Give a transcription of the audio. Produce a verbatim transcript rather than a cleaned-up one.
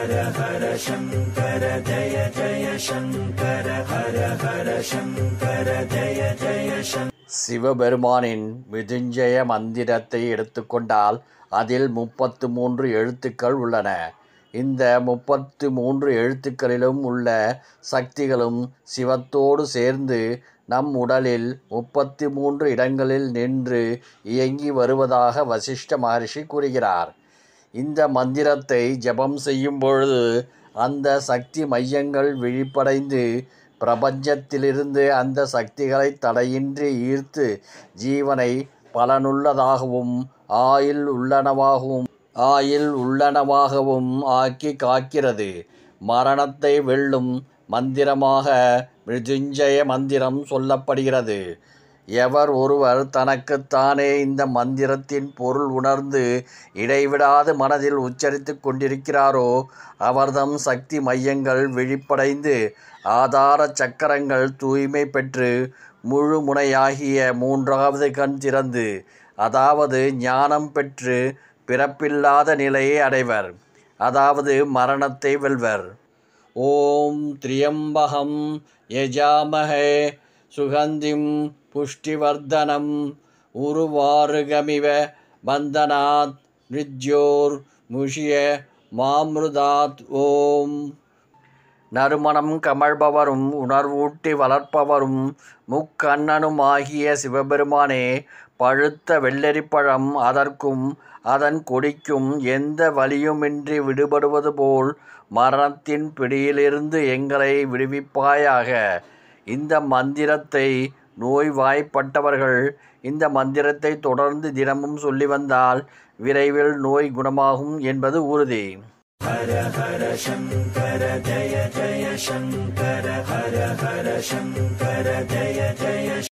ஹர ஹர சங்கர ஜய ஜய சங்கர ஹர ஹர சங்கர ஜய ஜய சங்கர. சிவபெருமானின் மிருத்யுஞ்சய மந்திரத்தை எடுத்துக்கொண்டால் அதில் முப்பத்து மூன்று எழுத்துக்கள் உள்ளன. இந்த முப்பத்து மூன்று எழுத்துக்களிலும் உள்ள சக்திகளும் சிவத்தோடு சேர்ந்து நம் உடலில் முப்பத்தி மூன்று இடங்களில் நின்று இயங்கி வருவதாக வசிஷ்ட மகரிஷி கூறுகிறார். இந்த மந்திரத்தை ஜபம் செய்யும் பொழுது அந்த சக்தி மையங்கள் விழிப்படைந்து பிரபஞ்சத்திலிருந்து அந்த சக்திகளை தடையின்றி ஈர்த்து ஜீவனை பலனுள்ளதாகவும் ஆயில் உள்ளனவாகவும் ஆயில் உள்ளனவாகவும் ஆக்கி காக்கிறது. மரணத்தை வெல்லும் மந்திரமாக மிருத்யுஞ்சய மந்திரம் சொல்லப்படுகிறது. எவர் ஒருவர் தனக்குத்தானே இந்த மந்திரத்தின் பொருள் உணர்ந்து இடைவிடாது மனதில் உச்சரித்து கொண்டிருக்கிறாரோ அவர்தம் சக்தி மையங்கள் விழிப்படைந்து ஆதார சக்கரங்கள் தூய்மை பெற்று முழு முனையாகிய மூன்றாவது கண் திறந்து அதாவது ஞானம் பெற்று பிறப்பில்லாத நிலையை அடைவர், அதாவது மரணத்தை வெல்வர். ஓம் திரியம்பகம் யஜாமஹே சுகந்திம் புஷ்டிவர்தனம் உருவாருகமிவ பந்தனாத் மிருத்யோர் முஷிய மாமிருதாத். ஓம் நறுமணம் கமழ்பவரும் உணர்வூட்டி வளர்ப்பவரும் முக்கண்ணனுமாகிய சிவபெருமானே, பழுத்த வெள்ளரிப்பழம் அதற்கும் அதன் கொடிக்கும் எந்த வலியுமின்றி விடுபடுவது போல் மரணத்தின் பிடியிலிருந்து எங்களை விடுவிப்பாயாக. இந்த மந்திரத்தை நோய்வாய்ப்பட்டவர்கள் இந்த மந்திரத்தை தொடர்ந்து தினமும் சொல்லி வந்தால் விரைவில் நோய் குணமாகும் என்பது உறுதி. ஹர ஹர சங்கர ஜய ஜய சங்கர ஹர ஹர சங்கர ஜய ஜய